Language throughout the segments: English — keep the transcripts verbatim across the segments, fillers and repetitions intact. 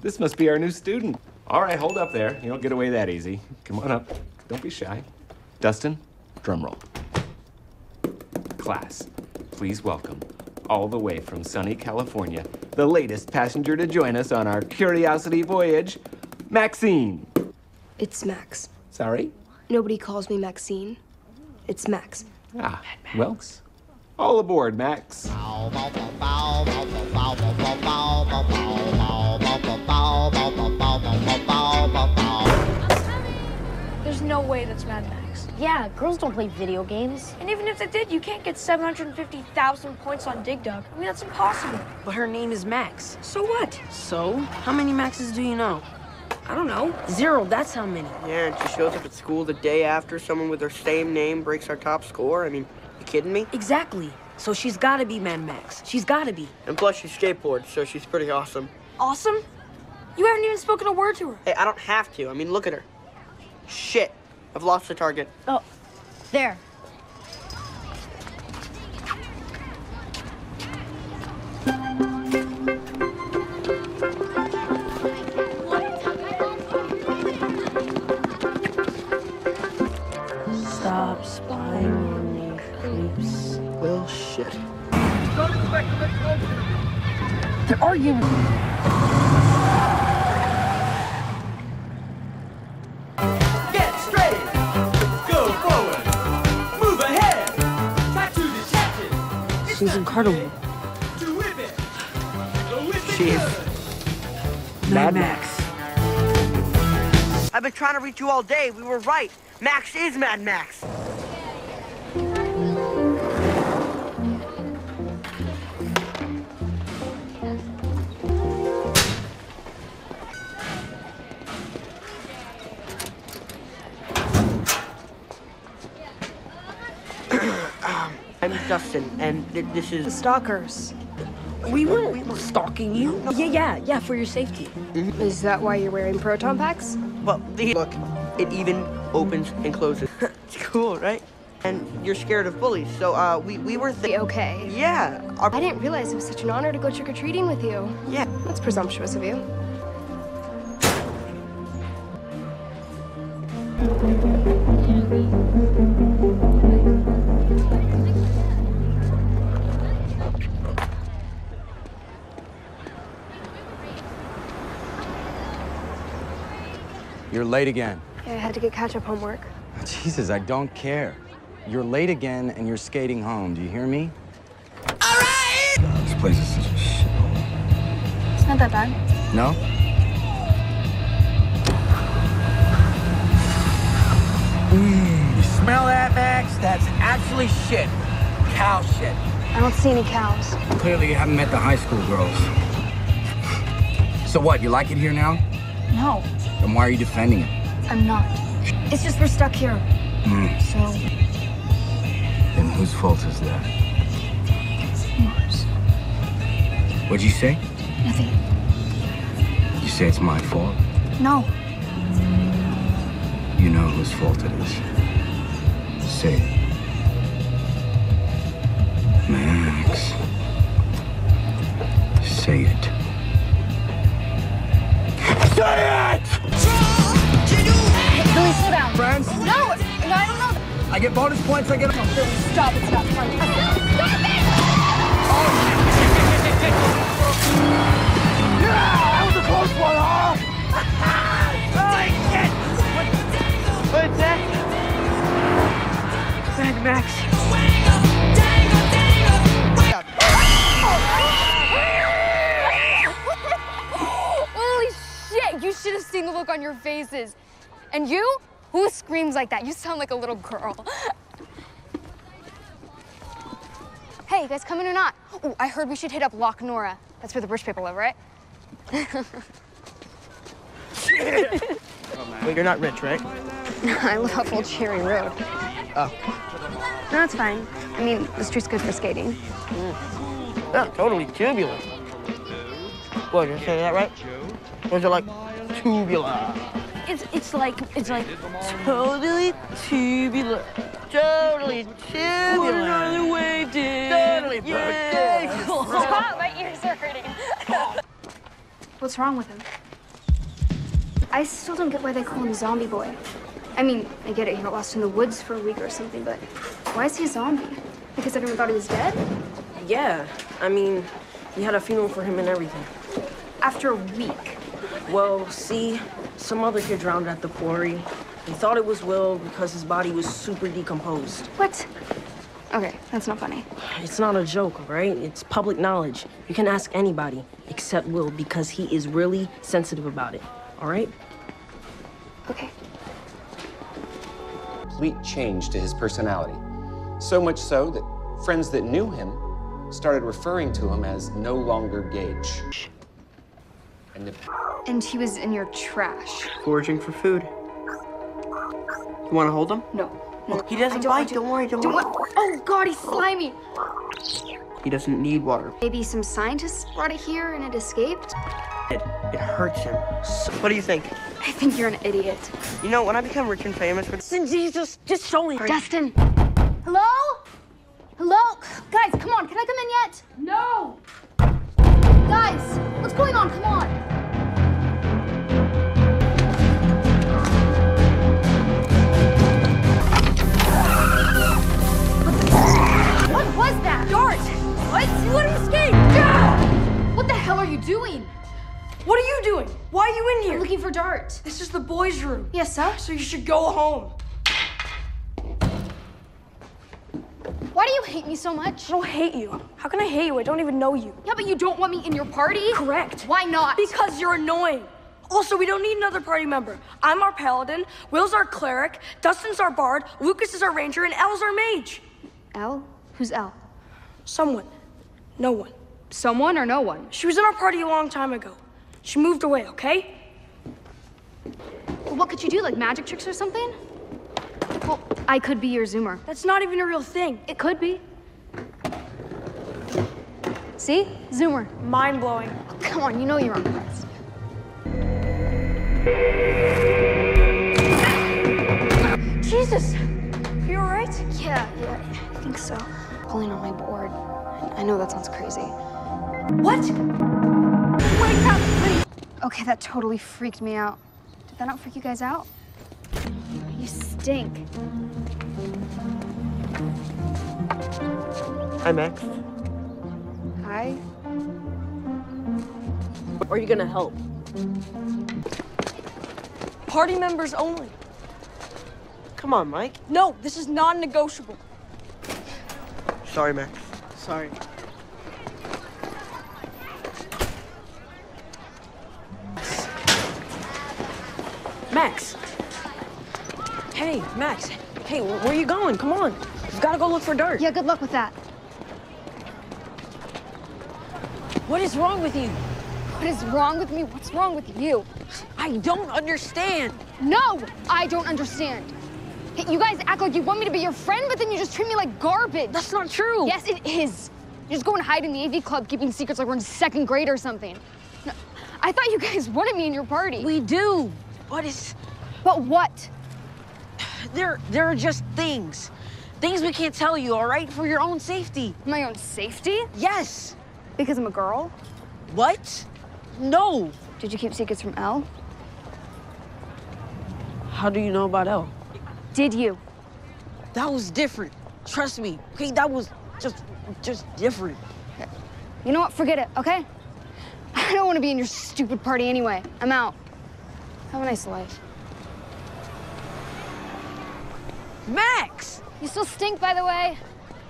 This must be our new student. All right, hold up there. You don't get away that easy. Come on up. Don't be shy. Dustin, drum roll. Class, please welcome, all the way from sunny California, the latest passenger to join us on our curiosity voyage, Maxine. It's Max. Sorry? Nobody calls me Maxine. It's Max. Ah, well, all aboard, Max. There's no way that's Mad Max. Yeah, girls don't play video games. And even if they did, you can't get seven hundred fifty thousand points on Dig Dug. I mean, that's impossible. But her name is Max. So what? So? How many Maxes do you know? I don't know. Zero, that's how many. Yeah, and she shows up at school the day after someone with her same name breaks our top score. I mean, you kidding me? Exactly. So she's gotta be Mad Max. She's gotta be. And plus, she skateboards, so she's pretty awesome. Awesome? You haven't even spoken a word to her. Hey, I don't have to. I mean, look at her. Shit. I've lost the target. Oh, there. Stop spiraling, creeps. Well, shit. They're arguing. Get straight. Go forward. Move ahead. Try to detect it. She's incredible. To whip it. The whip it She is goes. Mad Max. I've been trying to reach you all day. We were right. Max is Mad Max. um, I'm Dustin, and th this The is... stalkers. We weren't stalking you. Yeah, yeah, yeah, for your safety. Is that why you're wearing proton packs? Well, the, look, it even opens and closes. It's cool, right? And you're scared of bullies, so uh, we, we were Be thinking... okay. Yeah. Our, I didn't realize it was such an honor to go trick-or-treating with you. yeah. That's presumptuous of you. You're late again. Yeah, I had to get catch-up homework. Jesus, I don't care. You're late again and you're skating home. Do you hear me? All right. This place is such a shithole. It's not that bad. No? Mm, you smell that, Max? That's actually shit. Cow shit. I don't see any cows. Clearly you haven't met the high school girls. So what, you like it here now? No, Then why are you defending it? I'm not. It's just we're stuck here. Mm. So, Then whose fault is that? yours. What'd you say? Nothing. You say it's my fault? No. You know whose fault it is. Say it. Max. Say it. Say it! Billy, slow down. Friends? No, no, I don't know. I get bonus points, I get... Billy, stop. It's not fun. Stop it! Yeah, that was a close one, huh? Take it! What's that? Mad Max. Holy shit! You should have seen the look on your faces. And you? Who screams like that? You sound like a little girl. Hey, you guys coming or not? Ooh, I heard we should hit up Loch Nora. That's where the rich people live, right? Wait, you're not rich, right? I live off Old Cherry Road. Oh. No, it's fine. I mean, the street's good for skating. Yeah, totally tubular. What, did I say that right? Or is it like tubular? It's it's like it's like totally tubular. Totally tubular. Another wave did. Totally Yeah. perfect. Stop, my ears are hurting. What's wrong with him? I still don't get why they call him Zombie Boy. I mean, I get it, he got lost in the woods for a week or something, but why is he a zombie? Because everyone thought he was dead? Yeah, I mean, we had a funeral for him and everything. After a week? Well, see, some other kid drowned at the quarry. They thought it was Will because his body was super decomposed. What? Okay, that's not funny. It's not a joke, all right? It's public knowledge. You can ask anybody except Will because he is really sensitive about it, all right? Okay. Complete change to his personality. So much so that friends that knew him started referring to him as no longer Gage. And if And he was in your trash. Foraging for food. You want to hold him? No. no. He doesn't I don't bite, want to. don't worry, don't Don't worry. want- Oh God, he's slimy. He doesn't need water. Maybe some scientists brought it here and it escaped? It, it hurts him. So, what do you think? I think you're an idiot. You know, when I become rich and famous, but since Jesus, just show me. Dustin! Hello? Hello? Guys, come on, can I come in yet? No! Guys, what's going on? Come on. What was that? Dart! What? You let him escape! Yeah! What the hell are you doing? What are you doing? Why are you in I'm here? looking for Dart. This is the boys' room. Yes, so? So you should go home. Why do you hate me so much? I don't hate you. How can I hate you? I don't even know you. Yeah, but you don't want me in your party? Correct. Why not? Because you're annoying. Also, we don't need another party member. I'm our paladin, Will's our cleric, Dustin's our bard, Lucas is our ranger, and Elle's our mage. Elle? Who's Elle? Someone. No one. Someone or no one? She was in our party a long time ago. She moved away, okay? Well, what could you do, like magic tricks or something? Well, I could be your Zoomer. That's not even a real thing. It could be. See? Zoomer. Mind-blowing. Come on, you know you're impressed. Jesus! You all right? Yeah, yeah, I think so. Pulling on my board. I know that sounds crazy. What? Wake up, please! Okay, that totally freaked me out. Did that not freak you guys out? You stink. Hi, Max. Hi. Are you gonna help? Party members only. Come on, Mike. No, this is non-negotiable. Sorry, Max. Sorry. Max. Hey, Max. Hey, where are you going? Come on. We've got to go look for Dart. Yeah, good luck with that. What is wrong with you? What is wrong with me? What's wrong with you? I don't understand. No, I don't understand. Hey, you guys act like you want me to be your friend, but then you just treat me like garbage. That's not true. Yes, it is. You just go and hide in the A V club, keeping secrets like we're in second grade or something. No, I thought you guys wanted me in your party. We do. But it's... But what? There, there are just things. Things we can't tell you, all right? For your own safety. My own safety? Yes. Because I'm a girl? What? No. Did you keep secrets from Elle? How do you know about Elle? Did you? That was different. Trust me. Okay, that was just, just different. You know what? Forget it, okay? I don't want to be in your stupid party anyway. I'm out. Have a nice life. Max! You still stink, by the way.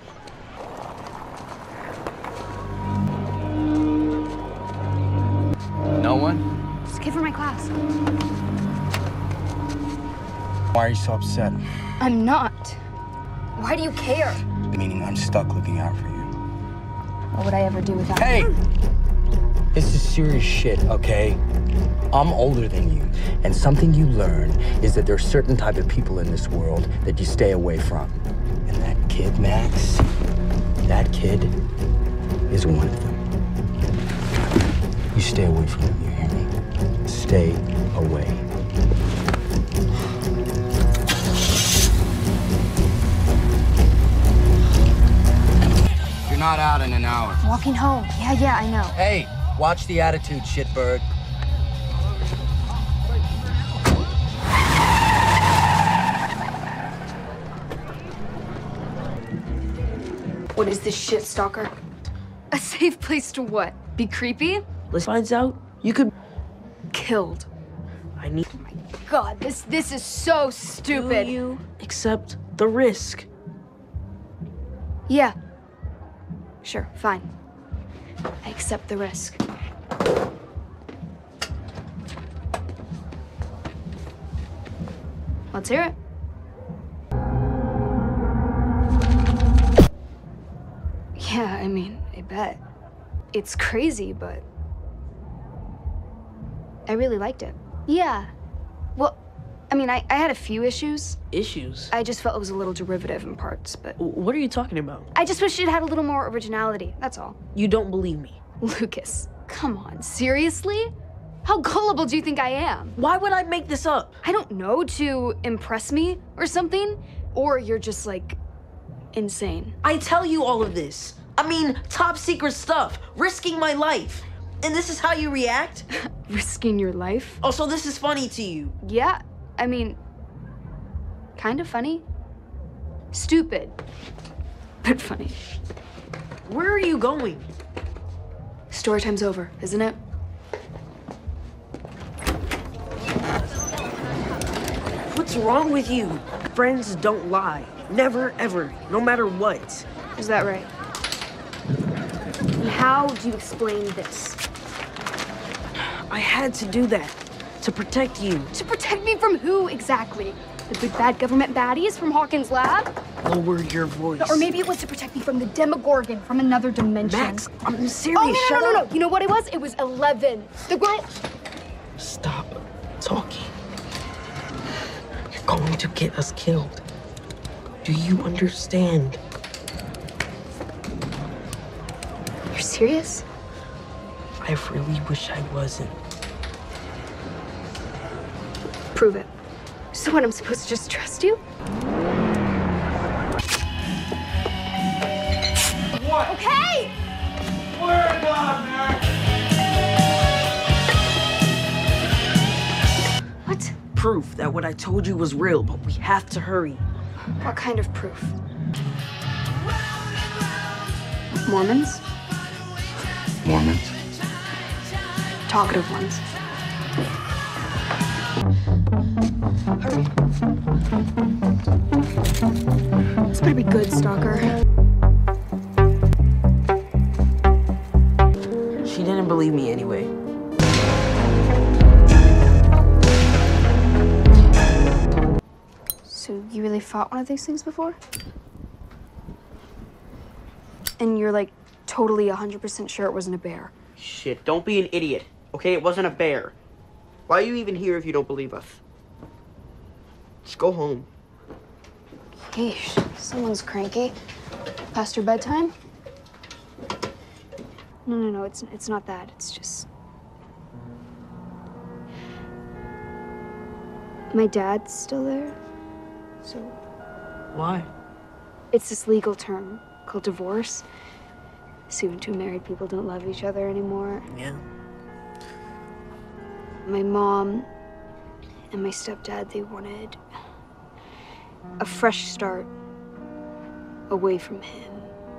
No one? It's a kid from my class. Why are you so upset? I'm not. Why do you care? Meaning I'm stuck looking out for you. What would I ever do without Hey! This is serious shit, okay? I'm older than you, and something you learn is that there are certain type of people in this world that you stay away from. And that kid, Max, that kid is one of them. You stay away from him, you hear me? Stay away. You're not out in an hour. Walking home. Yeah, yeah, I know. Hey, watch the attitude, shitbird. What is this shit, Stalker? A safe place to what? Be creepy? Let's find out. You could Killed. I need God, this this is so stupid. Do you accept the risk? Yeah. Sure, fine. I accept the risk. Let's hear it. Yeah, I mean, I bet. It's crazy, but I really liked it. Yeah. Well, I mean, I, I had a few issues. Issues? I just felt it was a little derivative in parts, but What are you talking about? I just wish it had a little more originality, that's all. You don't believe me. Lucas, come on, seriously? How gullible do you think I am? Why would I make this up? I don't know, to impress me or something? Or you're just, like, insane. I tell you all of this. I mean, top secret stuff, risking my life. And this is how you react? Risking your life? Oh, so this is funny to you? Yeah, I mean, kind of funny. Stupid, but funny. Where are you going? Story time's over, isn't it? What's wrong with you? Friends don't lie. Never, ever, no matter what. Is that right? And how do you explain this? I had to do that to protect you. To protect me from who exactly? The big bad government baddies from Hawkins' lab? Lower your voice. Or maybe it was to protect me from the Demogorgon from another dimension. Max, I'm serious. Oh, no, Shut no, no, no, up. no. You know what it was? It was eleven. The girl. Stop talking. You're going to get us killed. Do you understand? You're serious? I really wish I wasn't. Prove it. So what, I'm supposed to just trust you? What? Okay! Word on, Max! What? Proof that what I told you was real, but we have to hurry. What kind of proof? Mormons? Mormons. Talkative ones. Hurry. This better be good, Stalker. She didn't believe me anyway. So you really fought one of these things before? And you're like totally one hundred percent sure it wasn't a bear? Shit, don't be an idiot, okay? It wasn't a bear. Why are you even here if you don't believe us? Just go home. Yeesh, someone's cranky. Past your bedtime? No, no, no, it's, it's not that. It's just... My dad's still there, so... Why? It's this legal term called divorce. See, when two married people don't love each other anymore. Yeah. My mom and my stepdad, they wanted a fresh start away from him.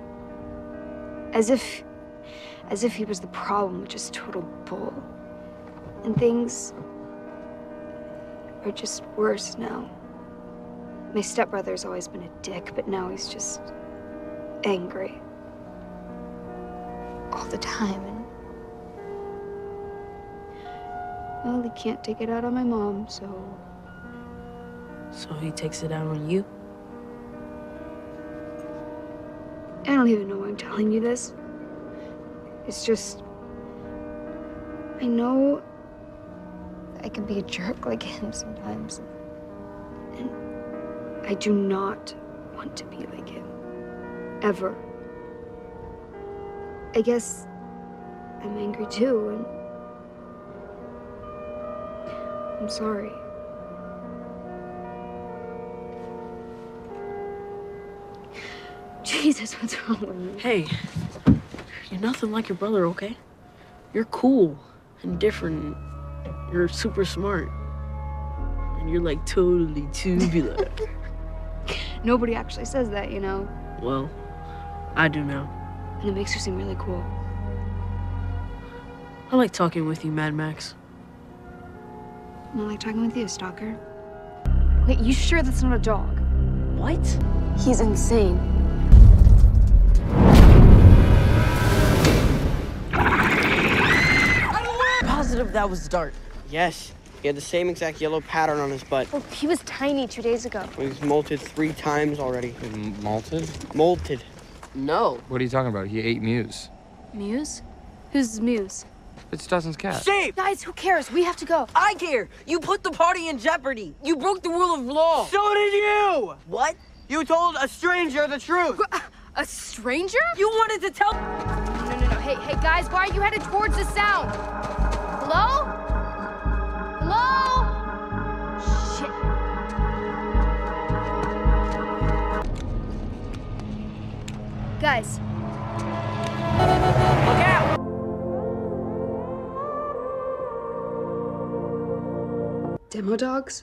As if, as if he was the problem, which is total bull. And things are just worse now. My stepbrother's always been a dick, but now he's just angry. All the time, and well, he can't take it out on my mom, so... So he takes it out on you? I don't even know why I'm telling you this. It's just... I know I can be a jerk like him sometimes. And I do not want to be like him. Ever. I guess I'm angry too, and I'm sorry. Jesus, what's wrong with me? Hey, you're nothing like your brother, okay? You're cool and different. You're super smart. And you're like totally tubular. Nobody actually says that, you know. Well, I do now. And it makes her seem really cool. I like talking with you, Mad Max. I like talking with you, Stalker. Wait, you sure that's not a dog? What? He's insane. Positive that was Dart. Yes. He had the same exact yellow pattern on his butt. Oh, he was tiny two days ago. He was molted three times already. Malted? Molted. No. What are you talking about? He ate Muse. Muse? Who's Muse? It's Dustin's cat. Steve! Guys, who cares? We have to go. I care! You put the party in jeopardy! You broke the rule of law! So did you! What? You told a stranger the truth. A stranger? You wanted to tell- No, no, no. Hey, hey, guys, why are you headed towards the sound? Hello? Hello? Shit. Guys. Look out! Demo dogs?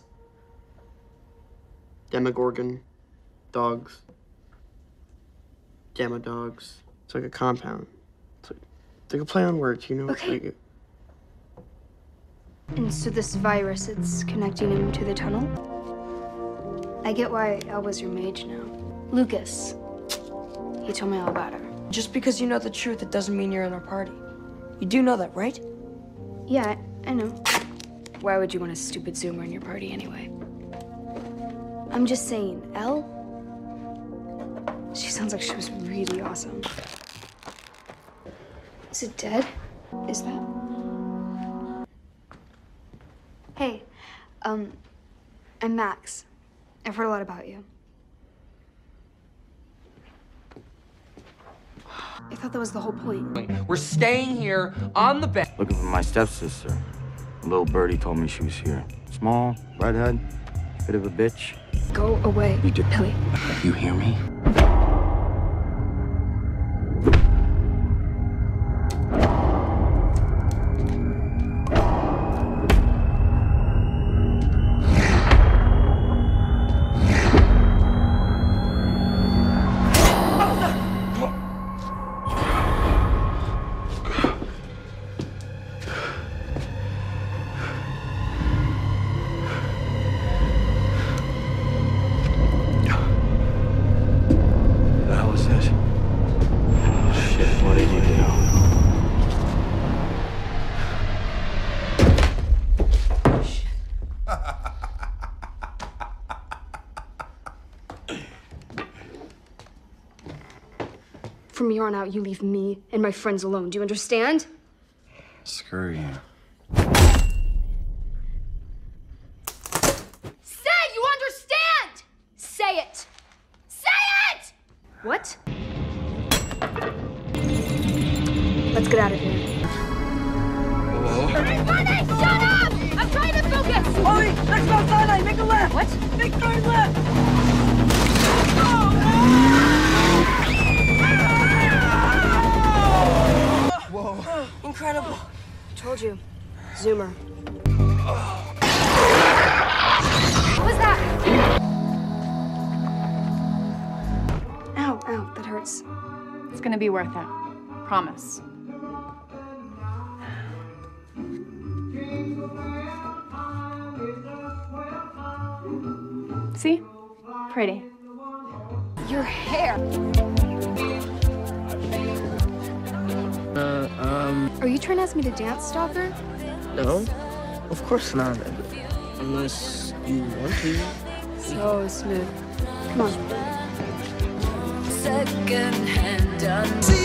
Demogorgon. Dogs. Demo dogs. It's like a compound. It's like, it's like a play on words, you know? Okay. Like, And so this virus, it's connecting him to the tunnel? I get why Elba's your mage now. Lucas. He told me all about her. Just because you know the truth, it doesn't mean you're in our party. You do know that, right? Yeah, I, I know. Why would you want a stupid Zoomer in your party anyway? I'm just saying, Elle? She sounds like she was really awesome. Is it dead? Is that? Hey, um, I'm Max. I've heard a lot about you. I thought that was the whole point. We're staying here on the bed. Looking for my stepsister. A little birdie told me she was here. Small, redhead, bit of a bitch. Go away, You do. Billy. You hear me? From here on out, you leave me and my friends alone. Do you understand? Screw you. Say you understand! Say it! Say it! What? Let's get out of here. Everybody, shut up! I'm trying to focus! Ollie, let's go outside! Make a left! What? Make a turn left! Whoa. Incredible. I told you. Zoomer. What was that? Ow, ow, that hurts. It's gonna be worth it. Promise. See? Pretty. Your hair. Uh, um, Are you trying to ask me to dance, Stalker? no. Of course not. Unless you want to. So smooth. Come on. Second hand done.